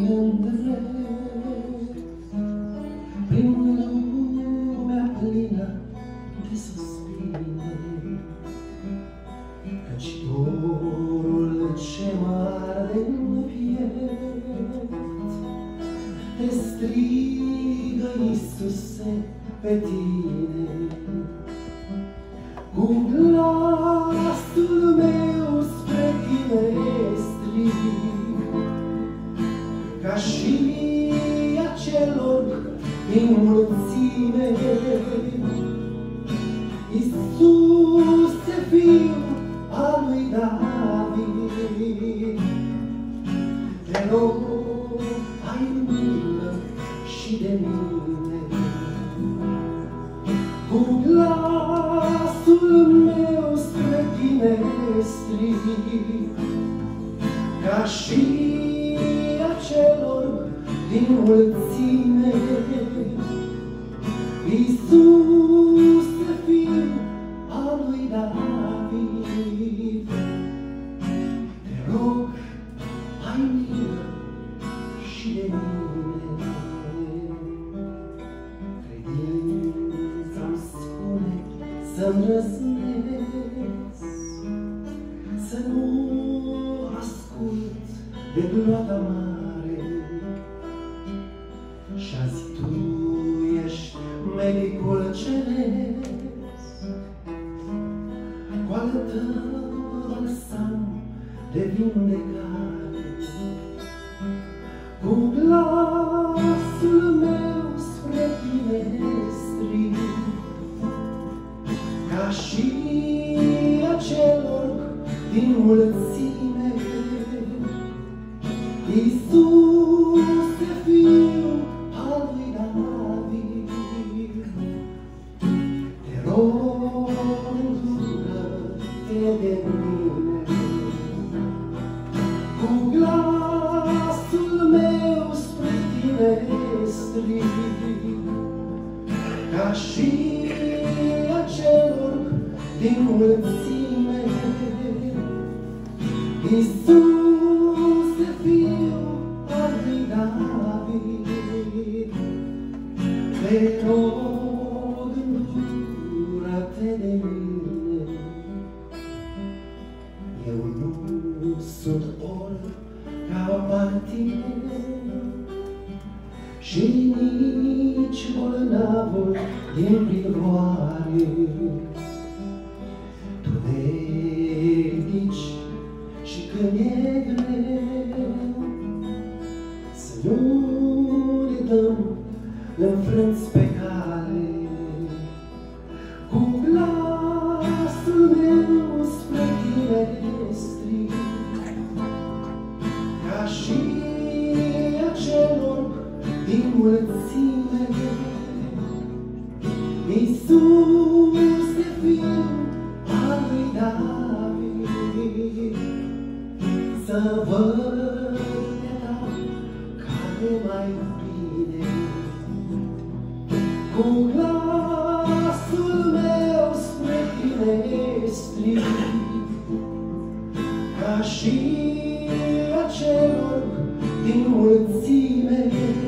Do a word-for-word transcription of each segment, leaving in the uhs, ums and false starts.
gând drept prin lumea plină de suspine, căci dorul ce mă arde în piept te strigă, Iisuse, pe tine. Cu glasul meu spre tine strig, ca și acelor din mulțime. Iisuse, Fiul al lui David, te rog, ai milă și de mine. Cu glasul meu spre tine strig, ca și acelor din mulțime. Iisuse, Fiul al lui David, te rog, ai milă și de mine. Credința-mi spune să-mi răznesc, să nu ascult de gloata mare. Și azi tu ești medicul ceresc, cu al tău balsam de vindecare. Cu glasul meu spre tine strig, ca și acelor din mulțime. Iisuse, Fiul al lui David, te rog, îndură-te de mine. Cu glasul meu spre tine strig, ca și acelor din mulțime. Iisuse, Fiul al lui David, te rog, îndură-te de mine. Eu nu sunt orb ca martire și nici bolnavul din prigoare. Tu ne ridici și când e greu, să nu ne dăm înfrânți pe cale. Cu glasul meu spre tine strig, ca și acelor din mulțime. Iisuse, Fiul al lui David, să văd de ta care mai bine. Cu glasul meu spre tine strig, ca și acelor din mulțime.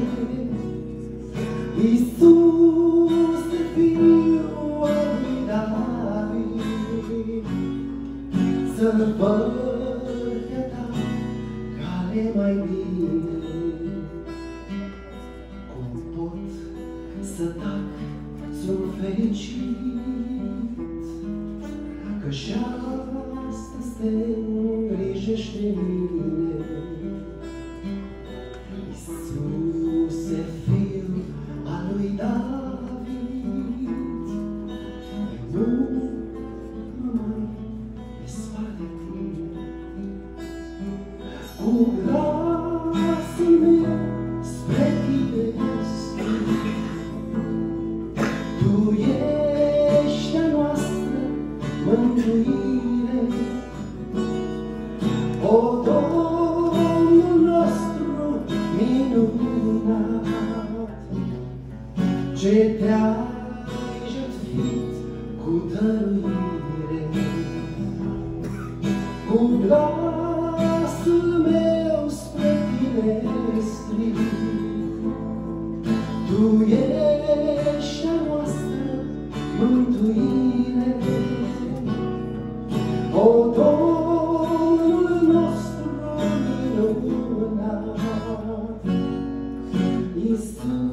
Iisuse, Fiul al lui David, să văd de ta care mai bine. Cum pot să tac, sunt fericit, că și astăzi te îngrijești de mine. Iisuse, Fiul al lui David, eu nu mă mai despart de tine. Cu glasul meu spre tine strig, tu ești a noastră mântuire. O, Domnul nostru minunat, ce te-ai jertfit cu dăruire. Cu glasul meu spre tine noștri. Tu ești a noastră mântuire, o Domnul nostru minunat, Iisus.